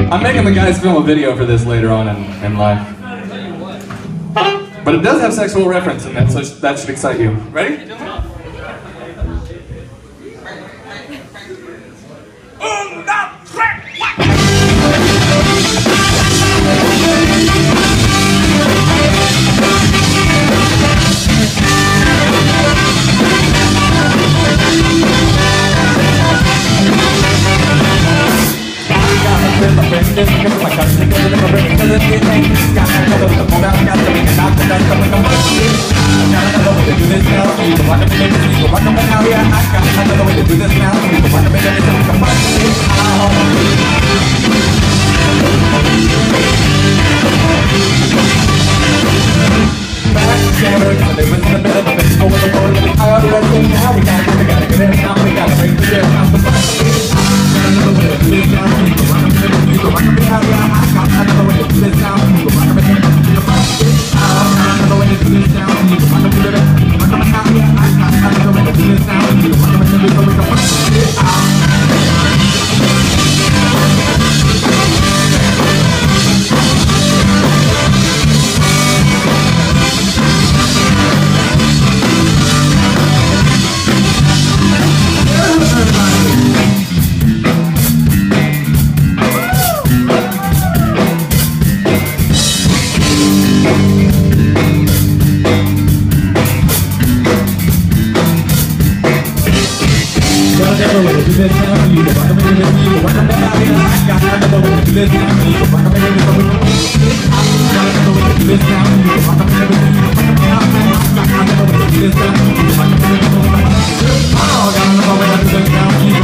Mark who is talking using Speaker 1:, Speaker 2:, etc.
Speaker 1: I'm making the guys film a video for this later on in life. But it does have sexual reference in it, so that should excite you. Ready?
Speaker 2: Oh,